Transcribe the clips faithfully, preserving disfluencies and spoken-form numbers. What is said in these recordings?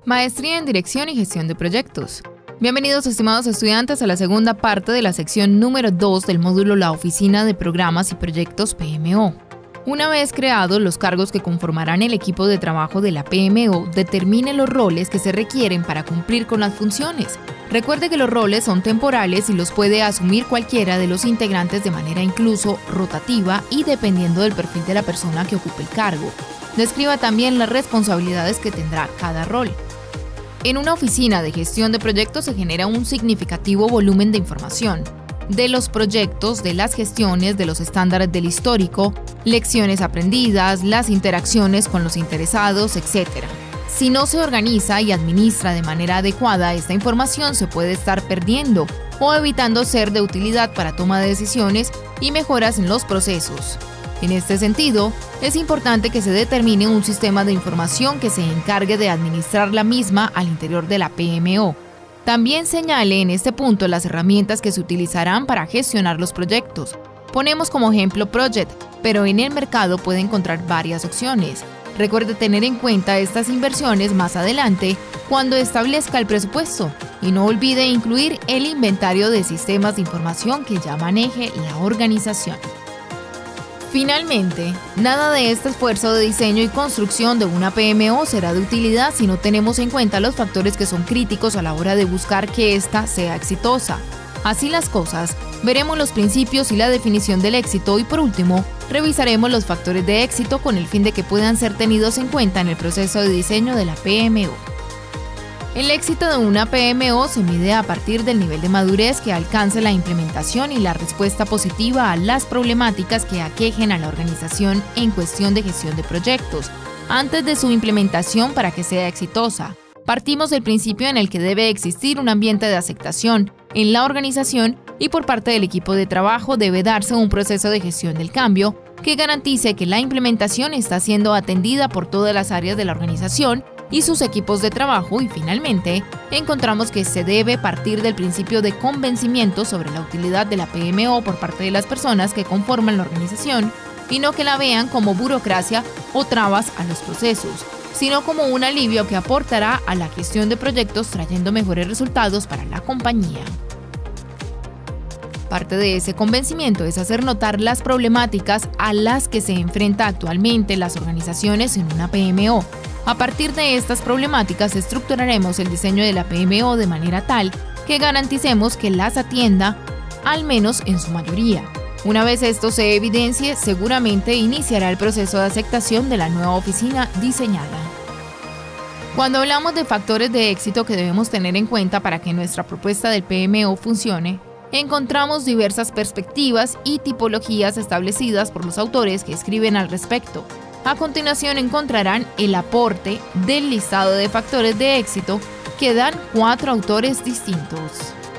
Maestría en Dirección y Gestión de Proyectos. Bienvenidos, estimados estudiantes, a la segunda parte de la sección número dos del módulo La Oficina de Programas y Proyectos P M O. Una vez creados los cargos que conformarán el equipo de trabajo de la P M O, determine los roles que se requieren para cumplir con las funciones. Recuerde que los roles son temporales y los puede asumir cualquiera de los integrantes de manera incluso rotativa y dependiendo del perfil de la persona que ocupe el cargo. Describa también las responsabilidades que tendrá cada rol. En una oficina de gestión de proyectos se genera un significativo volumen de información, de los proyectos, de las gestiones, de los estándares del histórico, lecciones aprendidas, las interacciones con los interesados, etcétera. Si no se organiza y administra de manera adecuada, esta información se puede estar perdiendo o evitando ser de utilidad para toma de decisiones y mejoras en los procesos. En este sentido, es importante que se determine un sistema de información que se encargue de administrar la misma al interior de la P M O. También señale en este punto las herramientas que se utilizarán para gestionar los proyectos. Ponemos como ejemplo Project, pero en el mercado puede encontrar varias opciones. Recuerde tener en cuenta estas inversiones más adelante cuando establezca el presupuesto y no olvide incluir el inventario de sistemas de información que ya maneje la organización. Finalmente, nada de este esfuerzo de diseño y construcción de una P M O será de utilidad si no tenemos en cuenta los factores que son críticos a la hora de buscar que ésta sea exitosa. Así las cosas, veremos los principios y la definición del éxito y por último, revisaremos los factores de éxito con el fin de que puedan ser tenidos en cuenta en el proceso de diseño de la P M O. El éxito de una P M O se mide a partir del nivel de madurez que alcance la implementación y la respuesta positiva a las problemáticas que aquejen a la organización en cuestión de gestión de proyectos, antes de su implementación para que sea exitosa. Partimos del principio en el que debe existir un ambiente de aceptación en la organización y por parte del equipo de trabajo debe darse un proceso de gestión del cambio que garantice que la implementación está siendo atendida por todas las áreas de la organización y sus equipos de trabajo y finalmente, encontramos que se debe partir del principio de convencimiento sobre la utilidad de la P M O por parte de las personas que conforman la organización y no que la vean como burocracia o trabas a los procesos, sino como un alivio que aportará a la gestión de proyectos trayendo mejores resultados para la compañía. Parte de ese convencimiento es hacer notar las problemáticas a las que se enfrentan actualmente las organizaciones en una P M O. A partir de estas problemáticas estructuraremos el diseño de la P M O de manera tal que garanticemos que las atienda, al menos en su mayoría. Una vez esto se evidencie, seguramente iniciará el proceso de aceptación de la nueva oficina diseñada. Cuando hablamos de factores de éxito que debemos tener en cuenta para que nuestra propuesta del P M O funcione, encontramos diversas perspectivas y tipologías establecidas por los autores que escriben al respecto. A continuación encontrarán el aporte del listado de factores de éxito que dan cuatro autores distintos.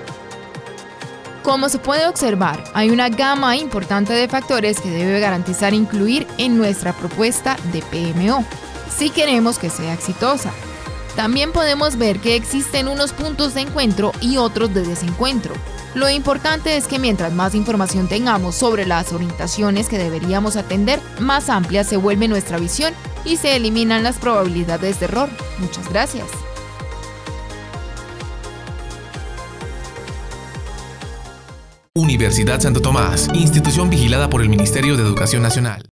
Como se puede observar, hay una gama importante de factores que debe garantizar incluir en nuestra propuesta de P M O, si queremos que sea exitosa. También podemos ver que existen unos puntos de encuentro y otros de desencuentro. Lo importante es que mientras más información tengamos sobre las orientaciones que deberíamos atender, más amplia se vuelve nuestra visión y se eliminan las probabilidades de error. Muchas gracias. Universidad Santo Tomás, institución vigilada por el Ministerio de Educación Nacional.